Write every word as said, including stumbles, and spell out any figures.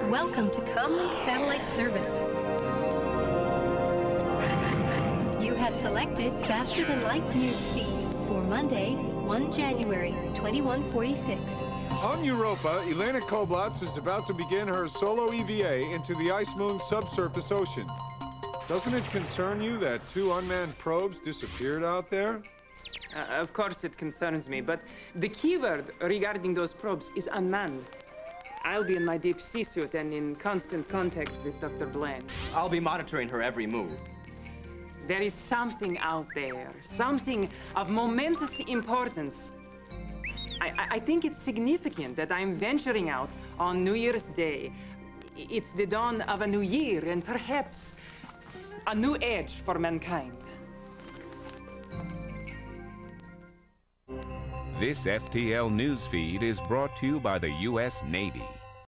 Welcome to Comlink Satellite Service. You have selected Faster Than Light News Feed for Monday, the first of January, twenty-one forty-six. On Europa, Elena Koblatz is about to begin her solo E V A into the Ice Moon subsurface ocean. Doesn't it concern you that two unmanned probes disappeared out there? Uh, of course it concerns me, but the keyword regarding those probes is unmanned. I'll be in my deep sea suit and in constant contact with Doctor Blaine. I'll be monitoring her every move. There is something out there, something of momentous importance. I, I, I think it's significant that I'm venturing out on New Year's Day. It's the dawn of a new year and perhaps a new age for mankind. This F T L newsfeed is brought to you by the U S Navy.